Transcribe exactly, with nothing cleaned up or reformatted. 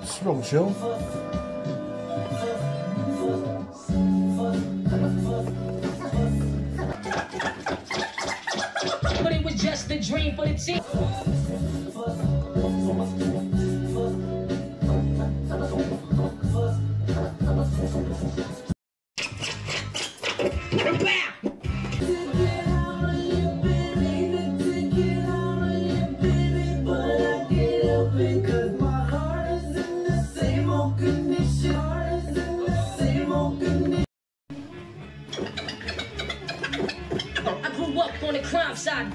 It's real chill. But it was just a dream for the team. I grew up on the crime side.